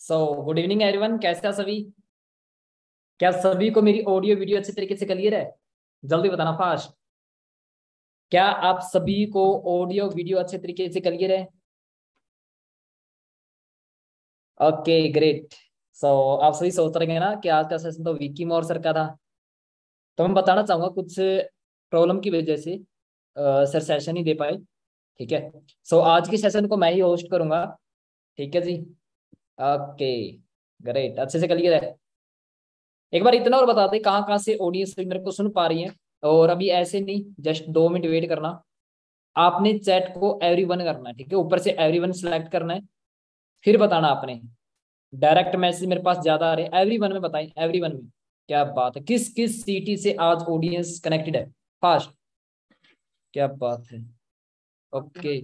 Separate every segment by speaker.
Speaker 1: Good evening everyone, कैसे हैं सभी? क्या सभी को मेरी ऑडियो वीडियो अच्छे तरीके से क्लियर है? जल्दी बताना फास्ट। क्या आप सभी को ऑडियो वीडियो अच्छे तरीके से क्लियर है? Okay great. आप सभी सोच रहे हैं ना कि आज का सेशन तो विक्की मोर सर का था। तो मैं बताना चाहूंगा कुछ प्रॉब्लम की वजह से सर सेशन ही दे पाए। ठीक है। आज के सेशन को मैं ही होस्ट करूंगा। ठीक है जी। ओके ग्रेट, अच्छे से क्लियर है। एक बार इतना और बता दे, कहाँ कहाँ से ऑडियंस मेरे को सुन पा रही है। और अभी ऐसे नहीं, जस्ट 2 मिनट वेट करना। आपने चैट को एवरीवन करना है, ठीक है, ऊपर से एवरीवन सिलेक्ट करना है। फिर बताना आपने। डायरेक्ट मैसेज मेरे पास ज्यादा आ रहे हैं, एवरीवन में बताएं, एवरीवन में। क्या बात है, किस किस सिटी से आज ऑडियंस कनेक्टेड है? फास्ट। क्या बात है। Okay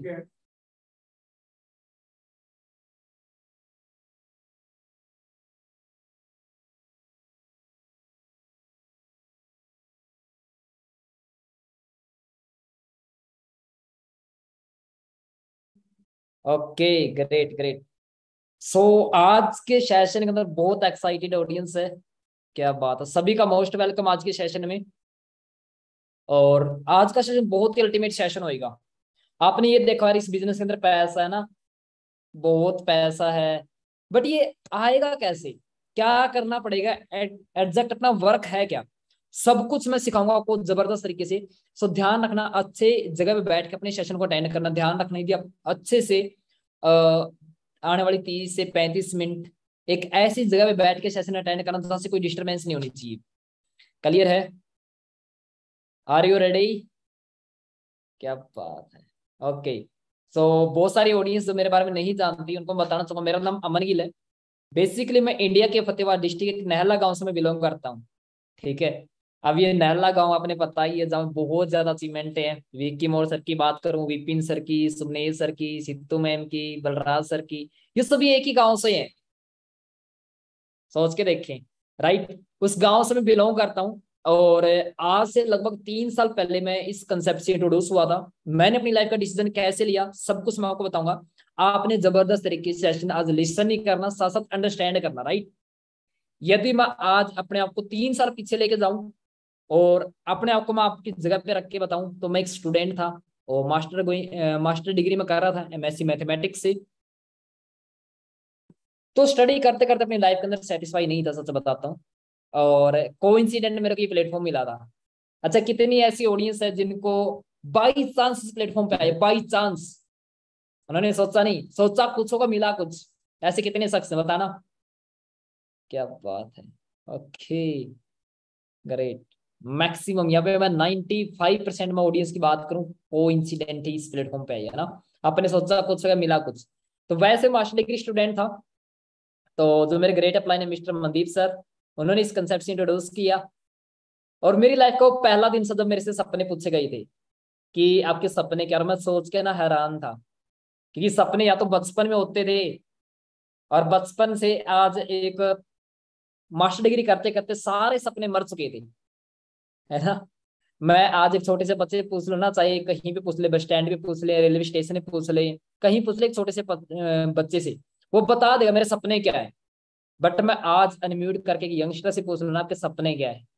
Speaker 1: okay, great great. आज के सेशन के अंदर बहुत एक्साइटेड ऑडियंस है। क्या बात है, सभी का मोस्ट वेलकम आज के सेशन में। और आज का सेशन बहुत ही अल्टीमेट सेशन होएगा। आपने ये देखा यार, इस बिजनेस के अंदर पैसा है ना, बहुत पैसा है। बट ये आएगा कैसे? क्या करना पड़ेगा? एग्जैक्ट अपना वर्क है क्या? सब कुछ मैं सिखाऊंगा आपको जबरदस्त तरीके से। ध्यान रखना, अच्छे जगह पे बैठ के अपने सेशन को अटेंड करना। ध्यान रखना यदि आप अच्छे से आने वाली 30 से 35 मिनट एक ऐसी जगह पे बैठ के सेशन अटेंड करना जहां से कोई डिस्टरबेंस नहीं होनी चाहिए। क्लियर है? Are you ready? क्या बात है। ओके। बहुत सारी ऑडियंस जो मेरे बारे में नहीं जानती, उनको मैं बताना चाहूंगा, मेरा नाम अमन गिल है। बेसिकली मैं इंडिया के फतेहाबाद डिस्ट्रिक्ट के नहला गांव से मैं बिलोंग करता हूँ। ठीक है। अब ये नहला गांव आपने पता ही है, जहाँ बहुत ज्यादा अचीवमेंट है। विक्की मोर सर की बात करूं, विपिन सर की, सुमनेश सर की, सिद्धू मैम की, बलराज सर की, ये सभी एक ही गांव से हैं। सोच के देखें। राइट, उस गांव से मैं बिलोंग करता हूँ। और आज से लगभग 3 साल पहले मैं इस कंसेप्ट से इंट्रोड्यूस हुआ था। मैंने अपनी लाइफ का डिसीजन कैसे लिया, सब कुछ मैं आपको बताऊंगा। आपने जबरदस्त तरीके से सेशन आज लिसन नहीं करना, साथ साथ अंडरस्टैंड करना। राइट। यदि मैं आज अपने आप को 3 साल पीछे लेके जाऊं और अपने आप को मैं आपकी जगह पे रख के बताऊं, तो मैं एक स्टूडेंट था और मास्टर डिग्री में कर रहा था एमएससी मैथमेटिक्स से। तो स्टडी करते करते अपनी लाइफ के अंदर सेटिस्फाई नहीं था, सच बताता हूँ। और कोइंसिडेंट मेरे को ये प्लेटफॉर्म मिला था। अच्छा, कितनी ऐसी ऑडियंस है जिनको बाई चांस इस प्लेटफॉर्म पे आए, बाई चांस। उन्होंने सोचा नहीं, सोचा कुछ होगा, मिला कुछ। ऐसे कितने शख्स हैं बताना। क्या बात है। Okay great. मैक्सिमम यहाँ पे मैं 95% में ऑडियंस की बात करूं, वो इंसिडेंट ही इस प्लेटफॉर्म पे है ना। आपने सोचा कुछ होगा, मिला कुछ। तो वैसे मास्टर डिग्री स्टूडेंट था। तो जो मेरे ग्रेट अपलाइन है मिस्टर मनदीप सर, उन्होंने इस कंसेप्ट से इंट्रोड्यूस किया। और मेरी लाइफ का वो पहला दिन से जब मेरे से सपने पूछे गए थे कि आपके सपने क्या, और मैं सोच के ना हैरान था। क्योंकि सपने या तो बचपन में होते थे, और बचपन से आज एक मास्टर डिग्री करते करते सारे सपने मर चुके थे, है ना। मैं आज एक छोटे से बच्चे पूछ लो ना, चाहे कहीं पे पूछ ले, बस स्टैंड पे पूछ ले, रेलवे स्टेशन पे पूछ ले, कहीं पूछ ले एक छोटे से बच्चे से, वो बता देगा मेरे सपने क्या है। बट मैं आज अनम्यूट करके एक यंगस्टर से पूछ लूँ ना आपके सपने क्या है,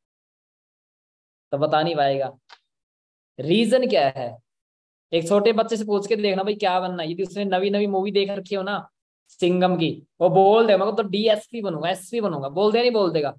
Speaker 1: तो बता नहीं पाएगा। रीजन क्या है? एक छोटे बच्चे से पूछ के देखना भाई क्या बनना है, यदि उसने नवी नवी मूवी देख रखी हो ना, सिंघम की, वो बोल दे मैं तो डीएसपी बनूंगा, एसपी बनूंगा, बोल दे नहीं बोल देगा?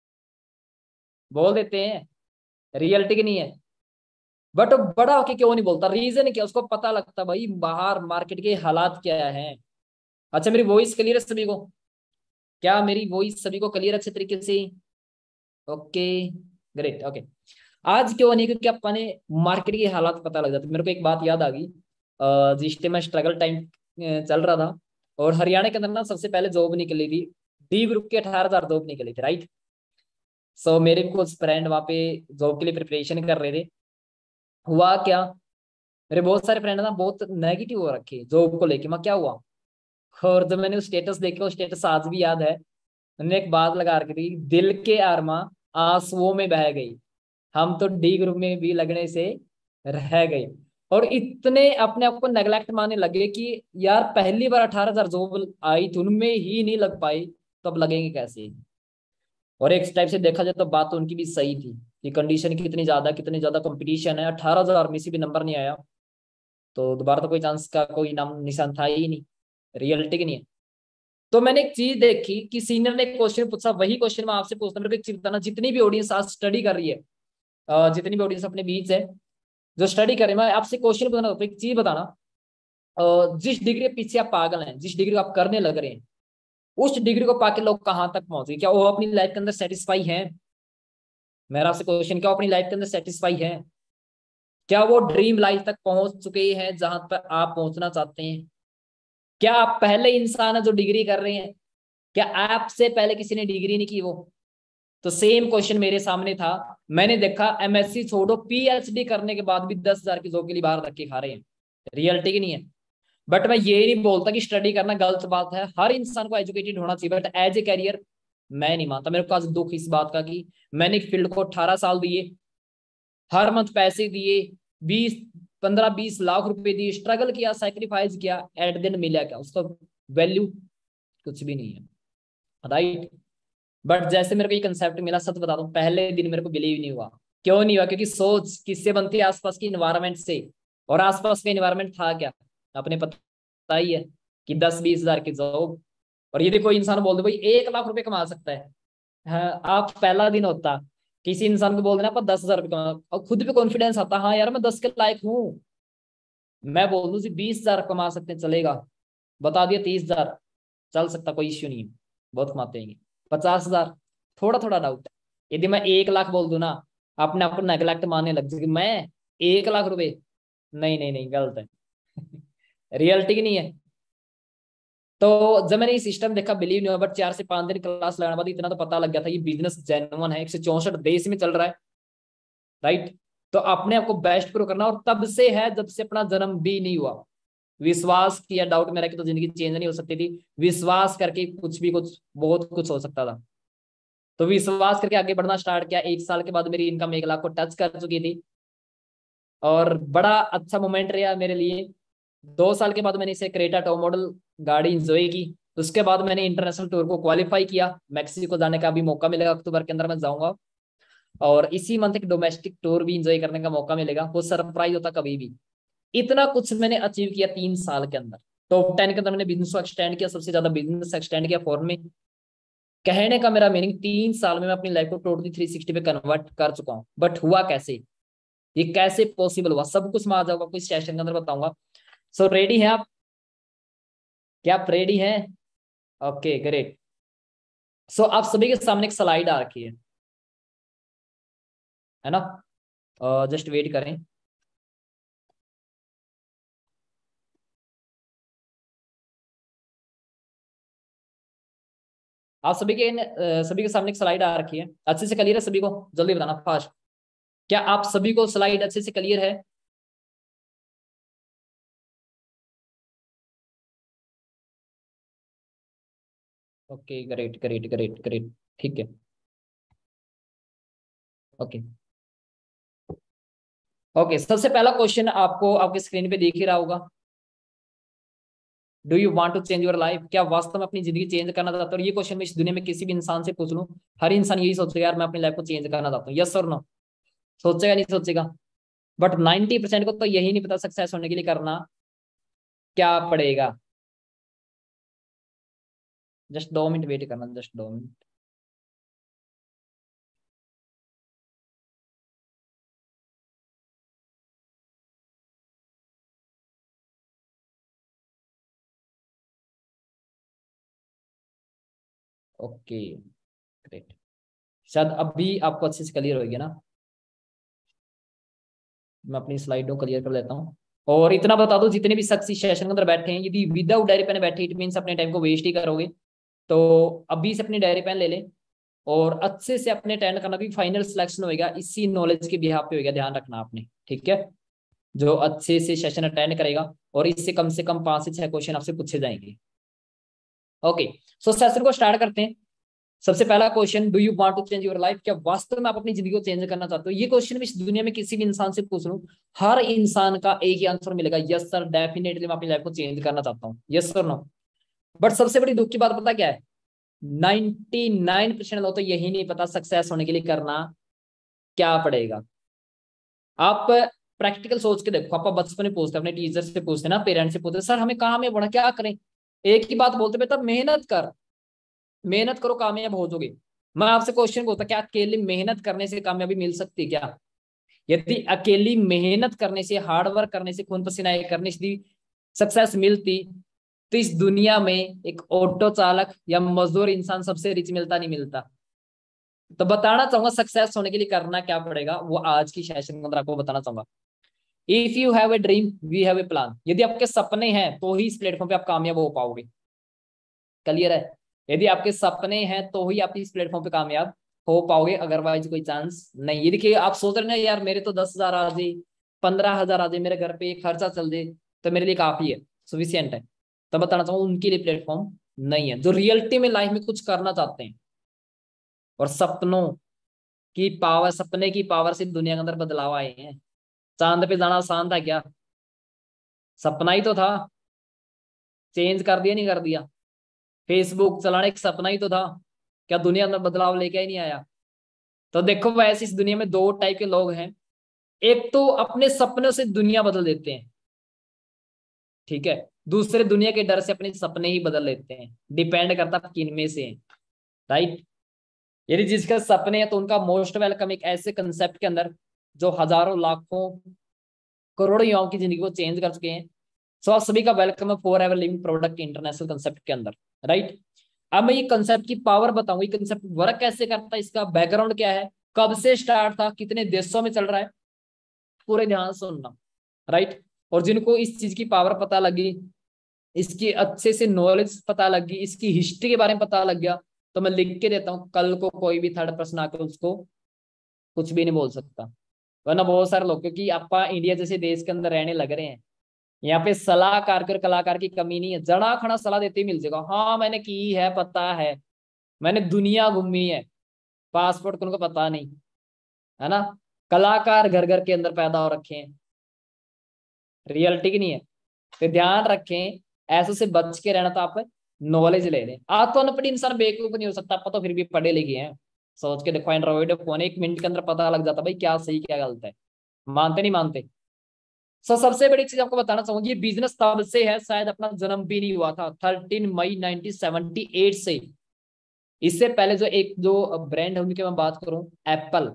Speaker 1: बोल देते हैं। रियलिटी की नहीं है। बट बड़ा होके क्यों नहीं बोलता? रीजन क्या? उसको पता लगता भाई बाहर मार्केट के हालात क्या है। अच्छा, मेरी वॉइस क्लियर है सभी को? क्या मेरी वॉइस सभी को क्लियर अच्छे तरीके से? Okay great. ओके। आज क्यों नहीं? क्योंकि अपने मार्केट के हालात पता लग जाते। मेरे को एक बात याद आ गई, जिस टाइम में स्ट्रगल टाइम चल रहा था, और हरियाणा के अंदर ना सबसे पहले जॉब निकली थी। डी ग्रुप के 18,000 जॉब निकली थी। राइट। मेरे भी कुछ फ्रेंड वहाँ पे जॉब के लिए प्रिपरेशन कर रहे थे। हुआ क्या, मेरे बहुत सारे फ्रेंड ना बहुत नेगेटिव हो रखे जॉब को लेके। मैं क्या हुआ, और जब मैंने स्टेटस देखे, वो स्टेटस आज भी याद है। उन्होंने एक बात लगा रखी थी, दिल के आरमा आंसुओं में बह गई, हम तो डी ग्रुप में भी लगने से रह गए। और इतने अपने आप को नेग्लेक्ट मानने लगे कि यार पहली बार 18,000 जॉब आई थी, उनमें ही नहीं लग पाई, तो अब लगेंगे कैसे। और एक टाइप से देखा जाए तो बात तो उनकी भी सही थी कि कंडीशन कितनी ज्यादा कंपटीशन है, 18,000 में से भी नंबर नहीं आया तो दोबारा तो कोई चांस का कोई नाम निशान था ही नहीं, रियलिटी की नहीं है। तो मैंने एक चीज देखी कि सीनियर ने एक क्वेश्चन पूछा, वही क्वेश्चन मैं आपसे पूछता हूँ, मेरे को एक चीज बताना, जितनी भी ऑडियंस आज स्टडी कर रही है, जितनी भी ऑडियंस अपने बीच है जो स्टडी करे, मैं आपसे क्वेश्चन बताना, एक चीज बताना, जिस डिग्री के पीछे आप पागल हैं, जिस डिग्री को आप करने लग रहे हैं, उस डिग्री को पाके लोग कहाँ तक पहुंच गए, क्या वो अपनी लाइफ के अंदर सेटिस्फाई है। मेरा आपसे क्वेश्चन, क्या वो अपनी लाइफ के अंदर सेटिस्फाई है, क्या वो ड्रीम लाइफ तक पहुंच चुके हैं जहां पर आप पहुंचना चाहते हैं। क्या आप पहले इंसान है जो डिग्री कर रहे हैं, क्या आपसे पहले किसी ने डिग्री नहीं की वो। तो सेम क्वेश्चन मेरे सामने था, मैंने देखा एमएससी छोड़ो पीएचडी करने के बाद भी 10,000 की जॉब के लिए बाहर धक्के खा रहे हैं, रियलिटी की नहीं है। बट मैं ये नहीं बोलता कि स्टडी करना गलत बात है, हर इंसान को एजुकेटेड होना चाहिए, बट एज ए कैरियर मैं नहीं मानता। मेरे को आज दुख इस बात का कि मैंने एक फील्ड को 18 साल दिए, हर मंथ पैसे दिए, 20, 15, 20 लाख रुपए दिए, स्ट्रगल किया, सेक्रीफाइस किया, एट द एंड मिला क्या, उसका वैल्यू कुछ भी नहीं है, राइट। बट जैसे मेरे को ये कंसेप्ट मिला, सच बता दूं पहले दिन मेरे को बिलीव नहीं हुआ। क्यों नहीं हुआ, क्योंकि सोच किससे बनती है, आसपास की इन्वायरमेंट से। और आसपास का इन्वायरमेंट था क्या, अपने पता ही है कि 10-20 हजार की जॉब। और यदि कोई इंसान बोल दे भाई 1 लाख रुपए कमा सकता है, हाँ, आप पहला दिन होता किसी इंसान को बोल देना आप 10,000 रुपये कमा, और खुद पे कॉन्फिडेंस आता, हाँ यार मैं 10 के लायक हूँ, मैं बोल दूं 20,000 कमा सकते हैं चलेगा, बता दिया 30,000 चल सकता, कोई इश्यू नहीं है, बहुत कमाते हैं। 50,000 थोड़ा थोड़ा डाउट है। यदि मैं 1 लाख बोल दूं ना, अपने आप को नेग्लेक्ट मानने लग जाए कि मैं 1 लाख रुपए, नहीं नहीं नहीं, गलत है। रियलिटी की नहीं है। तो जब मैंने ये सिस्टम देखा बिलीव नहीं हुआ, बट 4 से 5 दिन क्लास लगाने बाद इतना तो पता लग गया था ये बिजनेस जेन्युइन है, 164 देश में चल रहा है, राइट। तो अपने आप को बेस्ट प्रूव करना, और तब से है जब से अपना जन्म भी नहीं हुआ, विश्वास किया, डाउट में रह के तो जिंदगी चेंज नहीं हो सकती थी, विश्वास करके कुछ भी कुछ बहुत कुछ हो सकता था। तो विश्वास करके आगे बढ़ना स्टार्ट किया, 1 साल के बाद मेरी इनकम 1 लाख को टच कर चुकी थी, और बड़ा अच्छा मोमेंट रहा मेरे लिए। 2 साल के बाद मैंने इसे क्रेटा टॉप मॉडल गाड़ी इंजॉय की। उसके बाद मैंने इंटरनेशनल टूर को क्वालिफाई किया, मैक्सिको जाने का भी मौका मिलेगा, अक्टूबर के अंदर मैं जाऊंगा। और इसी मंथ एक डोमेस्टिक टूर भी इंजॉय करने का मौका मिलेगा, वो सरप्राइज होता कभी भी। इतना कुछ मैंने अचीव किया 3 साल के अंदर। टॉप 10 के अंदर मैंने बिजनेस को एक्सटेंड किया, सबसे ज्यादा बिजनेस एक्सटेंड किया फॉरेन में। कहने का मेरा मीनिंग 3 साल में मैं अपनी लाइफ को टोटली 360 पे कन्वर्ट कर चुका हूँ। बट हुआ कैसे, ये कैसे पॉसिबल हुआ, सब कुछ मैं आ जाऊंगा कुछ सेशन के अंदर बताऊंगा। सो रेडी हैं आप, क्या आप रेडी हैं। Okay great. सो आप सभी के सामने एक स्लाइड आ रखी है ना, जस्ट वेट करें। आप सभी के सामने एक स्लाइड आ रखी है, अच्छे से क्लियर है सभी को, जल्दी बताना फास्ट। क्या आप सभी को स्लाइड अच्छे से क्लियर है। Okay great great great great, ठीक है। ओके ओके, सबसे पहला क्वेश्चन आपको आपके स्क्रीन पे दिख ही रहा होगा। Do you want to change your life, क्या वास्तव में अपनी जिंदगी चेंज करना चाहते हो। और ये क्वेश्चन मैं इस दुनिया में किसी भी इंसान से पूछ लूं, हर इंसान यही सोचेगा यार मैं अपनी लाइफ को चेंज करना चाहता हूँ, यस और नो, सोचेगा नहीं सोचेगा। बट 90% को तो यही नहीं पता सक्सेस होने के लिए करना क्या पड़ेगा। जस्ट 2 मिनट वेट करना, जस्ट 2 मिनट। ओके ग्रेट, शायद अभी आपको अच्छे से क्लियर होगी ना। मैं अपनी स्लाइड को क्लियर कर लेता हूँ। और इतना बता दो, जितने भी शख्स इस सेशन के अंदर बैठे हैं, यदि विदाउट डायरी पेन बैठे, इट मीन्स अपने टाइम को वेस्ट ही करोगे। तो अभी से अपनी डायरी पेन ले लें, और अच्छे से अपने अटेंड करना, भी फाइनल सिलेक्शन होएगा इसी नॉलेज के बिहाफ पे होएगा, ध्यान रखना आपने, ठीक है। जो अच्छे से सेशन अटेंड करेगा, और इससे कम से कम 5 से 6 क्वेश्चन आपसे पूछे जाएंगे। ओके, सो सेशन को स्टार्ट करते हैं। सबसे पहला question, do you want to change your life? क्या वास्तव में आप अपनी जिंदगी को चेंज करना चाहते हो? ये क्वेश्चन मैं इस दुनिया में किसी भी इंसान से पूछ लूं, हर इंसान का एक ही आंसर मिलेगा, यस सर, डेफिनेटली मैं अपनी लाइफ को चेंज करना चाहता हूँ, यस सर नो। बट सबसे बड़ी दुख की बात पता क्या है, 99% लोग तो यही नहीं पता सक्सेस होने के लिए करना क्या पड़ेगा। आप प्रैक्टिकल सोच के देखो, आप बचपन में पूछते अपने टीचर से पूछते ना, पेरेंट्स से पूछते, सर हमें कहाँ में पढ़ा, क्या करें? एक ही बात बोलते, बेटा मेहनत कर, मेहनत करो कामयाब हो जाओगे। मैं आपसे क्वेश्चन पूछता, क्या अकेले मेहनत करने से कामयाबी मिल सकती है क्या? यदि अकेली मेहनत करने से, हार्ड वर्क करने से, खून पसीना एक करने से सक्सेस मिलती, तो इस दुनिया में एक ऑटो चालक या मजदूर इंसान सबसे रिच मिलता नहीं मिलता? तो बताना चाहूंगा सक्सेस होने के लिए करना क्या पड़ेगा, वो आज की सेशन के अंदर आपको बताना चाहूंगा। If you have a dream we have a plan, यदि आपके सपने हैं तो ही इस प्लेटफॉर्म पे आप कामयाब हो पाओगे। क्लियर है? यदि आपके सपने हैं तो ही आप इस प्लेटफॉर्म पे कामयाब हो पाओगे, अदरवाइज कोई चांस नहीं। ये देखिए, आप सोच रहे हैं यार मेरे तो 10,000 आ जाए, 15,000 आ जाए, मेरे घर पे खर्चा चल जाए, तो मेरे लिए काफी है, सफिशियंट है। तो बताना चाहूंगा उनके लिए प्लेटफॉर्म नहीं है, जो रियलिटी में लाइफ में कुछ करना चाहते हैं और सपनों की पावर, सपने की पावर से दुनिया के अंदर बदलाव आए हैं। चांद पे जाना आसान था क्या? सपना ही तो था, चेंज कर दिया, नहीं कर दिया। फेसबुक चलाना एक सपना ही तो था, क्या दुनिया अंदर बदलाव लेके ही नहीं आया? तो देखो, वैसे इस दुनिया में दो टाइप के लोग हैं, एक तो अपने सपनों से दुनिया बदल देते हैं, ठीक है, दूसरे दुनिया के डर से अपने सपने ही बदल लेते हैं। डिपेंड करता है किन में से है, राइट। यदि जिसका सपने हैं तो उनका मोस्ट वेलकम एक ऐसे कंसेप्ट के अंदर जो हजारों लाखों करोड़ों युवाओं की जिंदगी को चेंज कर चुके हैं। सो आप सभी का वेलकम है Forever Living Product International concept के अंदर, राइट। अब मैं ये कंसेप्ट की पावर बताऊंगा, ये कंसेप्ट वर्क कैसे करता है, इसका बैकग्राउंड क्या है, कब से स्टार्ट था, कितने देशों में चल रहा है, पूरे ध्यान से सुनना, राइट। और जिनको इस चीज की पावर पता लगी, इसकी अच्छे से नॉलेज पता लगी, इसकी हिस्ट्री के बारे में पता लग गया, तो मैं लिख के देता हूँ, कल को कोई भी थर्ड पर्सन आकर उसको कुछ भी नहीं बोल सकता। वरना बहुत सारे लोग, क्योंकि आपा इंडिया जैसे देश के अंदर रहने लग रहे हैं, यहाँ पे सलाहकार और कलाकार की कमी नहीं है, जड़ा खड़ा सलाह देते ही मिल जाएगा, हाँ मैंने की है, पता है, मैंने दुनिया घूमी है, पासपोर्ट उनको पता नहीं, है ना। कलाकार घर घर के अंदर पैदा हो रखे हैं, रियलिटी की नहीं है। तो ध्यान रखें, ऐसे से बच के रहना, तो आप नॉलेज ले लें। आप तो अनपढ़ इंसान बेवकूफ नहीं हो सकता, आप तो फिर भी पढ़े लिखे हैं। सोच के देखो, एंड्रॉइड फोन 1 मिनट के अंदर पता लग जाता भाई क्या सही क्या गलत है। मानते नहीं मानते? सबसे बड़ी चीज आपको बताना चाहूंगी, ये बिजनेस तब से है, शायद अपना जन्म भी नहीं हुआ था, 13 मई 1978 से। इससे पहले जो एक जो ब्रांड है उनकी मैं बात करूं, एप्पल,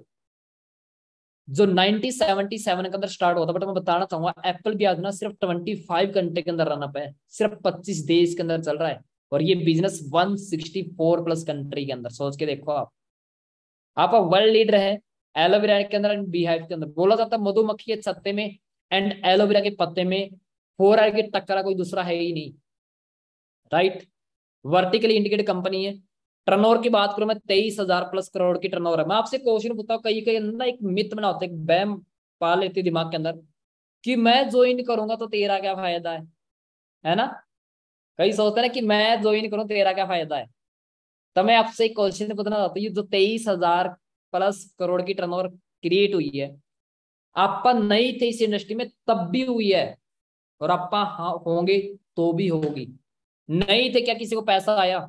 Speaker 1: जो 1977 के अंदर स्टार्ट हुआ था, बट मैं बताना चाहूंगा एप्पल भी आज ना सिर्फ 25 घंटे के अंदर रन अप है, सिर्फ 25 देश के अंदर चल रहा है, और ये बिजनेस 164 प्लस कंट्री के अंदर। सोच के देखो आप वर्ल्ड लीडर है एलोवेरा के अंदर एंड बीहाइव के अंदर। बोला जाता है मधुमक्खी के छत्ते में एंड एलोवेरा के पत्ते में 4 की टक्कर कोई दूसरा है ही नहीं, राइट। वर्टिकली इंडिकेटेड कंपनी है। टर्नओवर की बात करूं मैं, 23,000 प्लस करोड़ की टर्नओवर है। मैं आपसे क्वेश्चन पूछता हूँ, कई कई ना एक मिथ बना होता है, एक बैम पा लेती दिमाग के अंदर कि मैं ज्वाइन करूंगा तो तेरा क्या फायदा है ना। कई सोचते हैं ना कि मैं ज्वाइन करूं तेरा क्या फायदा है। तो मैं आपसे एक क्वेश्चन पूछना चाहता हूँ, ये जो 23,000 प्लस करोड़ की टर्नओवर क्रिएट हुई है, आपा नहीं थे इस इंडस्ट्री में तब भी हुई है, और आपा हाँ होंगे तो भी होगी। नहीं थे क्या किसी को पैसा आया?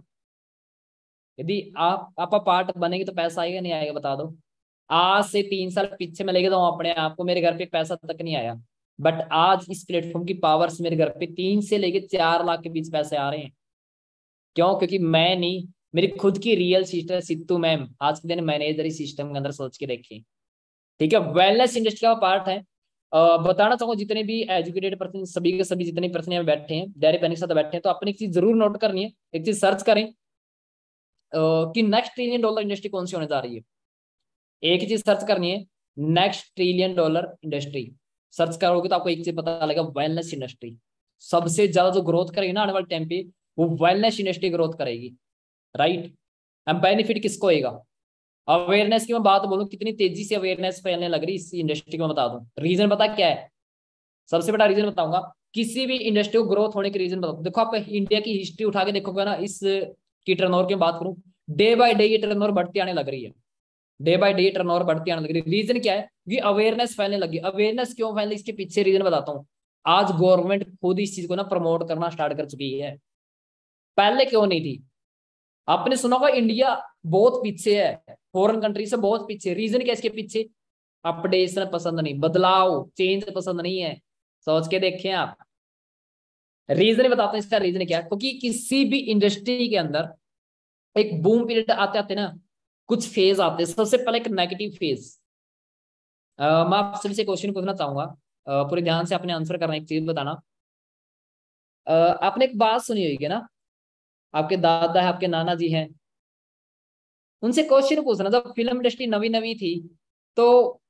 Speaker 1: यदि आप पार्ट बनेंगे तो पैसा आएगा नहीं आएगा, बता दो। आज से 3 साल पीछे मैं लेके जाऊं अपने आप को, मेरे घर पे पैसा तक नहीं आया, बट आज इस प्लेटफॉर्म की पावर से मेरे घर पे 3 से लेके 4 लाख के बीच पैसे आ रहे हैं। क्यों? क्योंकि मैं नहीं, मेरी खुद की रियल सिस्टर सिद्धू मैम आज के दिन मैनेजरी सिस्टम के अंदर, सोच के देखिए, ठीक है। वेलनेस इंडस्ट्री का पार्ट है। बताना चाहूंगा, जितने भी एजुकेटेड पर्सन, सभी के सभी जितने पर्सन यहाँ बैठे हैं, डायरी पेन के साथ बैठे हैं, तो अपनी एक चीज जरूर नोट करनी है, एक चीज सर्च करें कि नेक्स्ट ट्रिलियन डॉलर इंडस्ट्री कौन सी होने जा रही है। एक ही चीज सर्च करनी है, next trillion dollar industry. Search करोगे तो आपको एक चीज पता लगेगा, वेलनेस इंडस्ट्री सबसे ज्यादा जो ग्रोथ करेगी ना आने वाले टाइम पे, वो वेलनेस इंडस्ट्री ग्रोथ करेगी, राइट। अब बेनिफिट किसको होगा? अवेयरनेस की मैं बात बोलूं, कितनी तेजी से अवेयरनेस फैलने लग रही है इस इंडस्ट्री को, मैं बता दूं रीजन पता क्या है। सबसे बड़ा रीजन बताऊंगा, किसी भी इंडस्ट्री को ग्रोथ होने के रीजन बताओ। देखो, आप इंडिया की हिस्ट्री उठा के देखोगे ना, इस की टर्नओवर की बात करूं, डे बाय डे ये टर्नओवर बढ़ती आने लग रही है, डे बाय डे टर्नओवर बढ़ती आने लग रही है। रीजन क्या है? कि अवेयरनेस फैलने लगी। अवेयरनेस क्यों फैलने, इसके पीछे रीजन बताता हूँ। आज गवर्नमेंट खुद इस चीज को ना प्रमोट करना स्टार्ट कर चुकी है, पहले क्यों नहीं थी? आपने सुना होगा इंडिया बहुत पीछे है फॉरेन कंट्री से, बहुत पीछे। रीजन क्या है इसके पीछे? अपडेशन पसंद नहीं, बदलाव चेंज पसंद नहीं है। सोच के देखें आप। रीजन बताता हूँ इसका, रीजन क्या है। क्योंकि किसी भी इंडस्ट्री के अंदर एक बूम पीरियड आते आते ना कुछ फेज आते हैं। सबसे पहले एक नेगेटिव फेज। मैं आपसे से क्वेश्चन पूछना चाहूंगा, पूरे ध्यान से अपने आंसर करना, एक चीज बताना। आपने एक बात सुनी होगी ना, आपके दादा है, आपके नाना जी हैं, उनसे क्वेश्चन पूछना, जब फिल्म इंडस्ट्री नवी नवी थी तो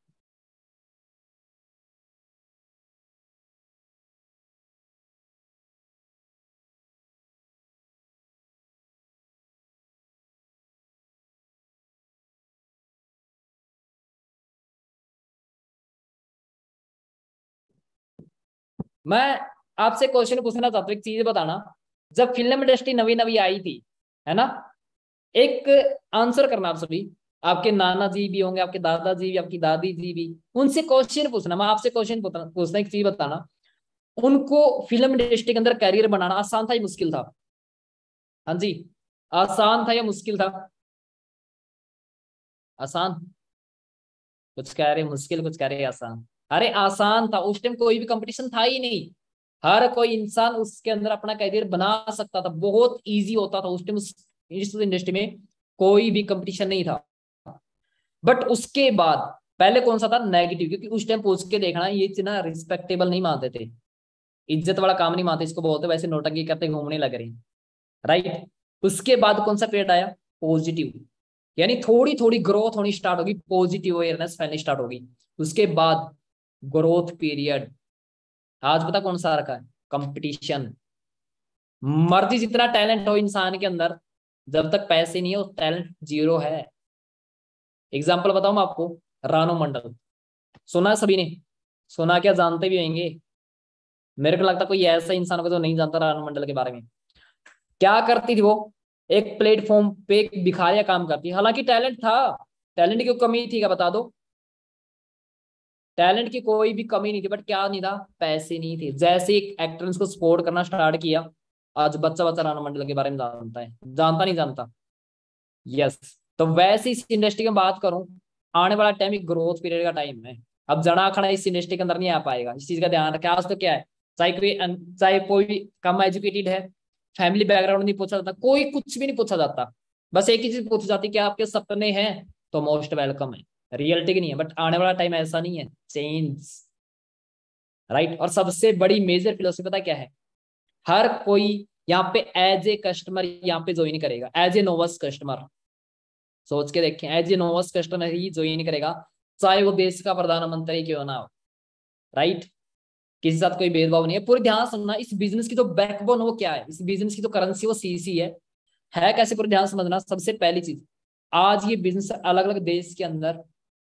Speaker 1: मैं आपसे क्वेश्चन पूछना चाहता हूँ, एक चीज बताना। जब फिल्म इंडस्ट्री नवी नवी आई थी, है ना, एक आंसर करना आप सभी, आपके नाना जी भी होंगे, आपके दादाजी भी, आपकी दादी जी भी, उनसे क्वेश्चन पूछना। मैं आपसे क्वेश्चन पूछना, एक चीज बताना, उनको फिल्म इंडस्ट्री के अंदर कैरियर बनाना आसान था या मुश्किल था? हाँ जी, आसान था या मुश्किल था? आसान। कुछ कह रहे मुश्किल, कुछ कह रहे आसान। अरे आसान था, उस टाइम कोई भी कंपटीशन था ही नहीं। हर कोई इंसान उसके अंदर अपना करियर बना सकता था, बहुत इजी होता था उस टाइम। इस इंडस्ट्री में कोई भी कंपटीशन नहीं था। बट उसके बाद पहले कौन सा था? नेगेटिव। क्योंकि उस टाइम पूछ के देखना, ये चीज ना रिस्पेक्टेबल नहीं मानते थे, इज्जत वाला काम नहीं मानते इसको, बोलते वैसे नौटंकी करते घूमने लग रहे हैं, राइट। उसके बाद कौन सा पीरियड आया? पॉजिटिव। यानी थोड़ी थोड़ी ग्रोथ होनी स्टार्ट होगी, पॉजिटिव अवेयरनेस फैलनी स्टार्ट होगी। उसके बाद ग्रोथ पीरियड। आज पता कौन सा रखा है? कंपटीशन। मर्जी जितना टैलेंट हो इंसान के अंदर, जब तक पैसे नहीं है वो टैलेंट जीरो है। एग्जाम्पल बताऊं मैं आपको, रानू मंडल, सुना है सभी ने? सुना क्या, जानते भी होंगे। मेरे को लगता कोई ऐसा इंसान होगा जो नहीं जानता रानू मंडल के बारे में। क्या करती थी वो? एक प्लेटफॉर्म पे एक भिखारिया काम करती, हालांकि टैलेंट था। टैलेंट की कमी थी क्या, बता दो? टैलेंट की कोई भी कमी नहीं थी, बट क्या नहीं था? पैसे नहीं थे। जैसे एक एक्टर ने उसको सपोर्ट करना स्टार्ट किया, आज बच्चा बच्चा राणा मंडल के बारे में जानता है। जानता नहीं जानता? यस। तो वैसे इस इंडस्ट्री में बात करूं, आने वाला टाइम एक ग्रोथ पीरियड का टाइम है। अब जना खड़ा इस इंडस्ट्री के अंदर नहीं आ पाएगा, इस चीज का ध्यान रखें। आज तो क्या है, चाहे कोई कम एजुकेटेड है, फैमिली बैकग्राउंड नहीं पूछा जाता, कोई कुछ भी नहीं पूछा जाता। बस एक ही चीज पूछी जाती है कि आपके सपने हैं, तो मोस्ट वेलकम है। रियलिटी नहीं है। बट आने वाला टाइम ऐसा नहीं है, चेंज, राइट। और सबसे बड़ी मेजर फिलोसफी पता क्या है? हर कोई यहाँ पे एज ए कस्टमर यहाँ पे ज्वाइन करेगा, एज ए नोवस कस्टमर। सोच के देखें, एज ए नोवस कस्टमर ही ज्वाइन करेगा, चाहे वो देश का प्रधानमंत्री क्यों ना हो, राइट। किसी के साथ कोई भेदभाव नहीं है। पूरी ध्यान सुनना, इस बिजनेस की जो बैकबोन वो क्या है, इस बिजनेस की जो करेंसी वो सीसी है कैसे? पूरी ध्यान समझना। सबसे पहली चीज, आज ये बिजनेस अलग अलग देश के अंदर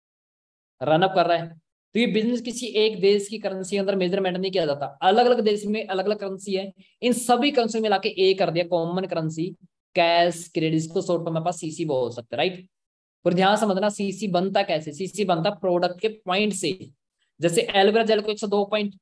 Speaker 1: रनअप कर रहा है, तो ये बिजनेस किसी एक देश की करेंसी के अंदर मेजरमेंट नहीं किया जाता। अलग अलग देश में अलग अलग करेंसी है, इन सभी करेंसी मिला के ए कर दिया कॉमन करेंसी, कैश क्रेडिट, इसको शॉर्ट में पास सीसी बोल सकते हैं, राइट। पर ध्यान समझना, सीसी बनता कैसे? सीसी बनता प्रोडक्ट के पॉइंट से। जैसे एलोवेरा जेल को 102 पॉइंट।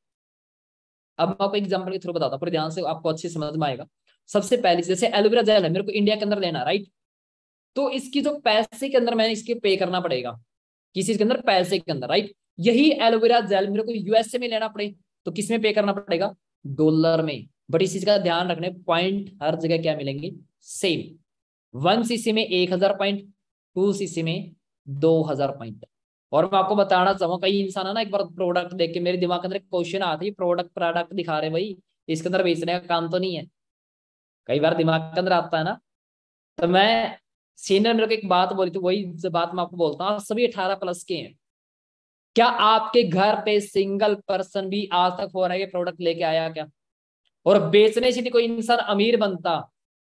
Speaker 1: अब मैं आपको एग्जांपल के थ्रू बताता हूँ, पर ध्यान से आपको अच्छी समझ में आएगा। सबसे पहले जैसे एलोवेरा जेल है, मेरे को इंडिया के अंदर लेना, राइट। तो इसकी जो पैसे के अंदर मैंने इसके पे करना पड़ेगा, किसी के अंदर पैसे के अंदर, राइट। यही एलोवेरा जेल मेरे को यूएसए में लेना पड़े, तो किस में पे करना पड़ेगा? डॉलर में। बट इस चीज का ध्यान रखने, पॉइंट हर जगह क्या मिलेंगे? सेम। 1 सीसी में 1000 पॉइंट, 2 सीसी में 2000 पॉइंट। और मैं आपको बताना चाहूंगा, कई इंसान है ना, एक बार प्रोडक्ट देख के मेरे दिमाग के अंदर एक क्वेश्चन आता है, प्रोडक्ट प्रोडक्ट दिखा रहे भाई, इसके अंदर बेचने का काम तो नहीं है? कई बार दिमाग के अंदर आता है ना। तो मैं, सीनियर मेरे को एक बात बोली थी, वही बात मैं आपको बोलता हूँ। आप सभी 18+ के हैं, क्या आपके घर पे सिंगल पर्सन भी आज तक हो रहा है प्रोडक्ट लेके आया क्या? और बेचने से नहीं कोई इंसान अमीर बनता,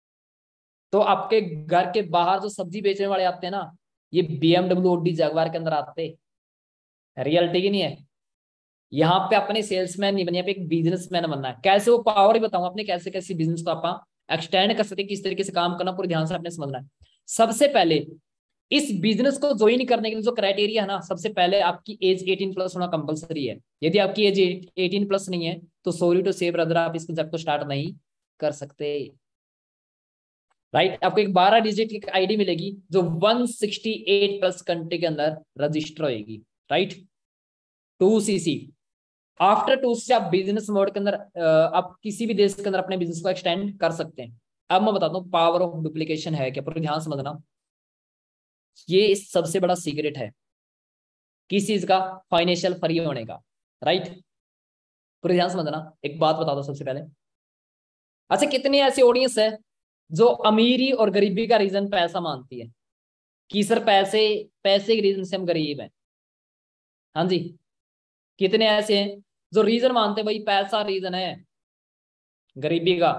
Speaker 1: तो आपके घर के बाहर जो सब्जी बेचने वाले आते हैं ना, ये BMW ऑडी जगवार के अंदर आते। रियलिटी की नहीं है। यहाँ पे अपने सेल्समैन नहीं बने, यहाँ पे एक बिजनेसमैन बनना है। कैसे वो पावर ही बताऊंगा अपने, कैसे कैसे बिजनेस को आप एक्सटेंड कर सकते हैं, किस तरीके से काम करना, पूरे ध्यान से आपने समझना है। सबसे पहले इस बिजनेस को ज्वाइन करने के लिए जो क्राइटेरिया है ना, सबसे पहले आपकी एज 18+ होना कंपलसरी है। यदि आपकी एज 18+ नहीं है तो सॉरी टू से ब्रदर, आप इस कंसेप्ट को स्टार्ट नहीं कर सकते। राइट, आपको एक 12 डिजिट की आईडी मिलेगी जो 168+ कंट्री के अंदर रजिस्टर होगी। Right, 2cc। आफ्टर 2cc आप बिजनेस मोड के अंदर आप किसी भी देश के अंदर अपने बिजनेस को एक्सटेंड कर सकते हैं। अब मैं बताता हूँ पावर ऑफ डुप्लीकेशन है क्या, पूरा ध्यान समझना। ये सबसे बड़ा सीक्रेट है किस चीज का, फाइनेंशियल फ्री होने का। राइट, पूरे ध्यान समझना। एक बात बता दो सबसे पहले, अच्छा कितनी ऐसी ऑडियंस है जो अमीरी और गरीबी का रीजन पैसा मानती है कि सर पैसे पैसे के रीजन से हम गरीब हैं। हाँ जी, कितने ऐसे हैं जो रीजन मानते हैं भाई पैसा रीजन है गरीबी का।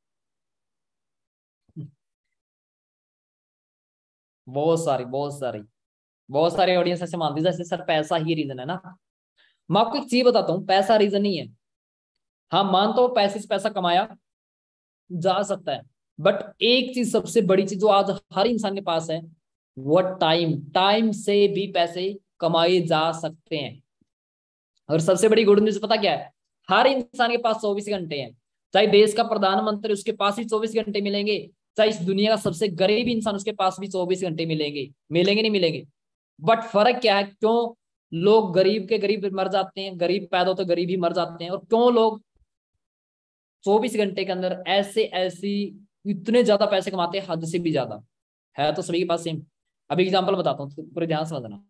Speaker 1: बहुत सारी बहुत सारी बहुत सारी ऑडियंस ऐसे मानती है जैसे सर पैसा ही रीजन है ना। मैं आपको एक चीज बताता हूँ, पैसा रीजन नहीं है। हाँ मानता हूँ पैसे से पैसा कमाया जा सकता है, बट एक चीज सबसे बड़ी चीज जो आज हर इंसान के पास है वो टाइम। टाइम से भी पैसे कमाए जा सकते हैं। और सबसे बड़ी गुड न्यूज पता क्या है, हर इंसान के पास 24 घंटे हैं। चाहे देश का प्रधानमंत्री उसके पास भी 24 घंटे मिलेंगे, चाहे इस दुनिया का सबसे गरीब इंसान उसके पास भी 24 घंटे मिलेंगे। मिलेंगे नहीं मिलेंगे, बट फर्क क्या है, क्यों लोग गरीब के गरीब मर जाते हैं, गरीब पैदा होते गरीब ही मर जाते हैं, और क्यों लोग 24 घंटे के अंदर ऐसे ऐसी इतने ज्यादा पैसे कमाते हैं, हद से भी ज्यादा। है तो सभी के पास सेम। अभी एग्जांपल बताता हूँ, पूरे ध्यान समझना।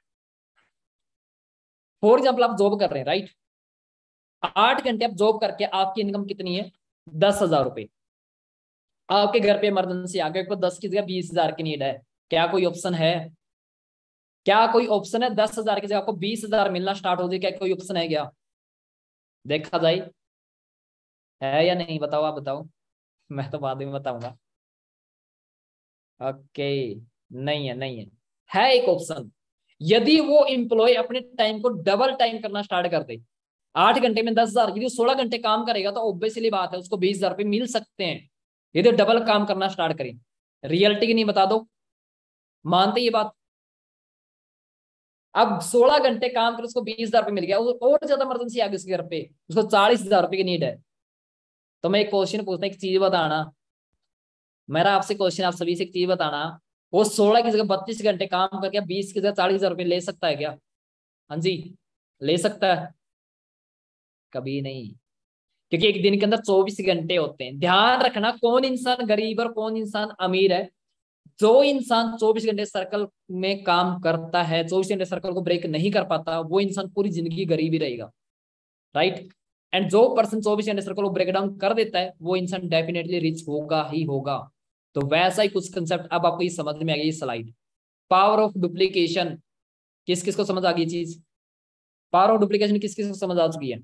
Speaker 1: फॉर एग्जाम्पल आप जॉब कर रहे हैं, राइट, 8 घंटे आप जॉब करके आपकी इनकम कितनी है, 10,000 रुपए। आपके घर पे इमरजेंसी आ गई, आपको 10 की जगह 20,000 की नीड है। क्या कोई ऑप्शन है, क्या कोई ऑप्शन है 10,000 की जगह आपको 20,000 मिलना स्टार्ट हो जाए, क्या कोई ऑप्शन है क्या? देखा जाए है या नहीं, बताओ आप बताओ। मैं तो बाद में बताऊंगा। ओके, नहीं है नहीं है एक ऑप्शन। यदि वो एम्प्लॉय अपने टाइम को डबल टाइम करना स्टार्ट कर दे, 8 घंटे में 10,000, यदि 16 घंटे काम करेगा तो ऑब्वियसली बात है उसको 20,000 रुपये मिल सकते हैं, यदि डबल काम करना स्टार्ट करें। रियलिटी की नहीं, बता दो, मानते ये बात? अब 16 घंटे काम कर उसको 20,000 रुपये मिल गया, और ज्यादा इमरजेंसी आ गई उसके घर पे, उसको 40,000 रुपये की नीड है। तो मैं एक क्वेश्चन पूछता हूँ, एक चीज बताना, मेरा आपसे क्वेश्चन, आप सभी से एक चीज बताना, वो 16 की जगह 32 घंटे काम करके 20 की जगह 40,000 रुपये ले सकता है क्या? हाँ जी, ले सकता है? कभी नहीं, क्योंकि एक दिन के अंदर 24 घंटे होते हैं। ध्यान रखना कौन इंसान गरीब और कौन इंसान अमीर है। जो इंसान 24 घंटे सर्कल में काम करता है, 24 घंटे सर्कल को ब्रेक नहीं कर पाता, वो इंसान पूरी जिंदगी गरीब ही रहेगा। राइट, एंड जो पर्सन 24 घंटे सर्कल को ब्रेक डाउन कर देता है वो इंसान डेफिनेटली रिच होगा ही होगा। तो वैसा ही कुछ कंसेप्ट अब आपको ये समझ में आ गई स्लाइड। पावर ऑफ डुप्लीकेशन किस किस को समझ आ गई चीज? पावर ऑफ डुप्लीकेशन किस किस को समझ आ चुकी है?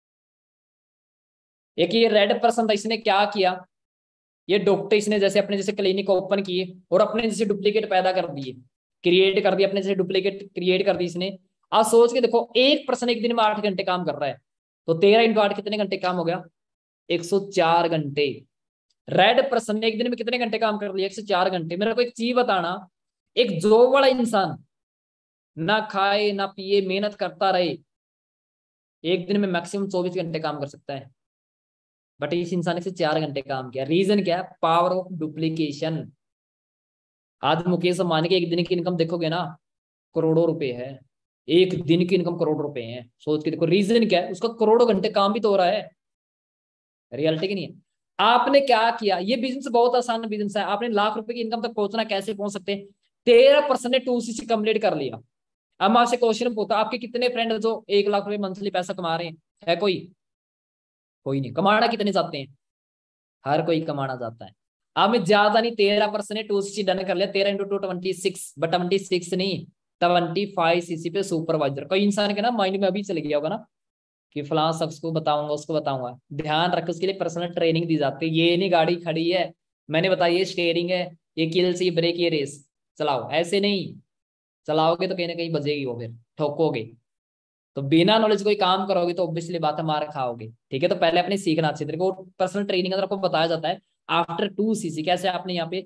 Speaker 1: एक ये रेड पर्सन था, इसने क्या किया, ये डॉक्टर इसने जैसे अपने जैसे क्लिनिक ओपन किए और अपने जैसे डुप्लीकेट पैदा कर दिए, क्रिएट कर दिए, अपने जैसे डुप्लीकेट क्रिएट कर दी इसने। आज सोच के देखो, एक पर्सन एक दिन में 8 घंटे काम कर रहा है, तो 13 × 8 कितने घंटे काम हो गया? 104 घंटे। रेड पर्सन ने एक दिन में कितने घंटे काम कर लिया? 104 घंटे। मेरे को एक चीज बताना, एक जॉब वाला इंसान ना खाए ना पिए मेहनत करता रहे, एक दिन में मैक्सिमम 24 घंटे काम कर सकता है, बट इस इंसान ने सिर्फ 4 घंटे काम किया। रीजन क्या है? Power of duplication. आज मुकेश अंबानी की एक दिन की इनकम देखोगे ना, करोड़ों रुपए है। एक दिन की इनकम करोड़ रुपए है, सोच के देखो। रीजन क्या है? उसका करोड़ों घंटे काम भी तो हो रहा है। रियलिटी की नहीं है। आपने क्या किया, ये बिजनेस बहुत आसान बिजनेस है, आपने लाख रुपए की इनकम तक पहुंचना, कैसे पहुंच सकते हैं? 13% ने 2cc कंप्लीट कर लिया। अब मैं आपसे क्वेश्चन पूछता, आपके कितने फ्रेंड जो 1 लाख रुपए मंथली पैसा कमा रहे हैं? है कोई? कोई नहीं। कमाना कितने चाहते हैं? हर कोई कमाना चाहता है। अब मैं ज्यादा नहीं, 13% ने 2cc डन कर लिया, 13 × 2 26, बट 26 नहीं, 25cc पे सुपरवाइजर। कोई इंसान के ना माइंड में अभी चल गया होगा ना कि फलां शख्स को बताऊंगा उसको बताऊंगा। ध्यान रख, उसके लिए पर्सनल ट्रेनिंग दी जाती है। ये नहीं गाड़ी खड़ी है मैंने बताया ये स्टेयरिंग है, ये किल से, ये ब्रेक, ये रेस चलाओ, ऐसे नहीं चलाओगे तो कहीं ना कहीं बजेगी वो, फिर ठोकोगे। तो बिना नॉलेज कोई काम करोगे तो ऑब्वियसली बात है मार खाओगे। ठीक है, तो पहले अपने सीखना चाहिए। तेरे को पर्सनल ट्रेनिंग अंदर आपको बताया जाता है आफ्टर 2cc कैसे आपने यहाँ पे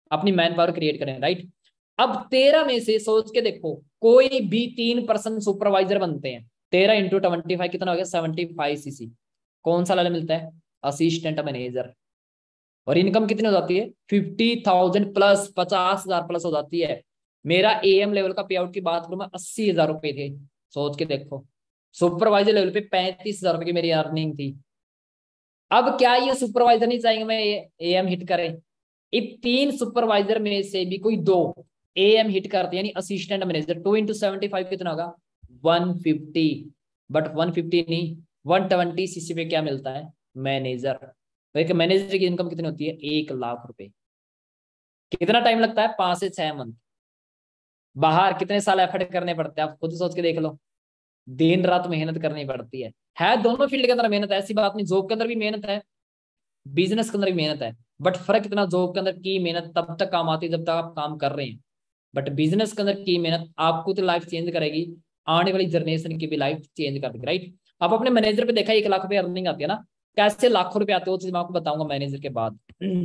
Speaker 1: अपनी मैन पावर क्रिएट करें, राइट। अब 13 में से सोच के देखो, कोई भी 3 पर्सन सुपरवाइजर बनते हैं, 13 × 25 कितना हो गया, 75 सीसी। कौन सा लेवल मिलता है, असिस्टेंट मैनेजर। और इनकम कितनी हो जाती है, 50,000 प्लस, 50,000 प्लस हो जाती है। मेरा एएम लेवल का पे आउट की बात करूं मैं, 80,000 रुपए थे। सोच के देखो, सुपरवाइजर लेवल पे 35,000 रुपए की मेरी अर्निंग थी। अब क्या ये सुपरवाइजर नहीं चाहेंगे मैं एएम हिट करे? इन 3 सुपरवाइजर में से भी कोई 2 एएम हिट करते हैं, यानी असिस्टेंट मैनेजर। 2 × 75 कितना होगा, 150। बट 150 नहीं, 120 सीसी पे क्या मिलता है, मैनेजर। तो एक मैनेजर की इनकम कितनी होती है, 1 लाख रुपए। कितना टाइम लगता है, 5 से 6 मंथ। बाहर कितने साल एफर्ट करने पड़ते हैं, आप खुद सोच के देख लो। दिन रात मेहनत करनी पड़ती है दोनों फील्ड के अंदर मेहनत है, ऐसी बात नहीं। जॉब के अंदर भी मेहनत है, बिजनेस के अंदर भी मेहनत है। बट फर्क इतना, जॉब के अंदर की मेहनत तब तक काम आती है जब तक आप काम कर रहे हैं। बट बिजनेस के अंदर की मेहनत आपको तो लाइफ चेंज करेगी, आने वाली जनरेशन की भी लाइफ चेंज कर देगी, राइट। आप अपने मैनेजर पे देखा, 1 लाख रुपए अर्निंग आती है ना, कैसे लाखों रुपए आते हैं, वो चीज मैं आपको बताऊंगा मैनेजर के बाद।